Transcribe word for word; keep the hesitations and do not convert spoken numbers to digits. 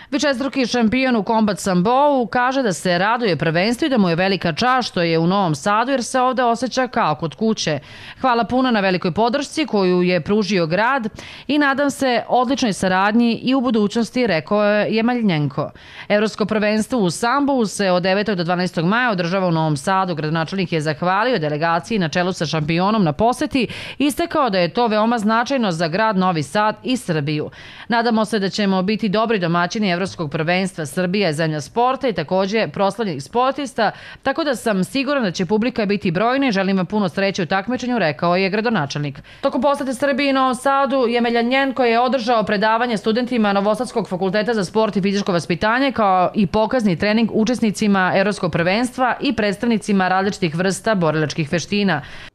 Višestruki šampion u kombat sambou kaže da se raduje prvenstvu i da mu je velika čast što je u Novom Sadu jer se ovde osjeća kao kod kuće. Hvala puno na velikoj podršci koju je pružio grad i nadam se odličnoj saradnji i u budućnosti, rekao je Jemaljnjenko. Evropsko prvenstvo u sambou se od devetog do dvanaestog maja održava u Novom Sadu. Gradonačelnik je zahvalio delegaciji na čelu sa šampionom na poseti i istakao da je to veoma značajno za grad Novi Sad i Srbiju. Nadamo se da ćemo biti dobri domaćini Evropskog prvenstva. Srbija je zemlja sporta i također proslavljenih sportista, tako da sam siguran da će publika biti brojna i želim vam puno sreće u takmičenju, rekao je gradonačelnik. Tokom posete Srbiji i Novom Sadu, Jemaljnjenko je održao predavanje studentima Novosadskog fakulteta za sport i fizičko vaspitanje kao i pokazni trening učesnicima Evropskog prvenstva i predstavnicima različitih vrsta borilačkih veština.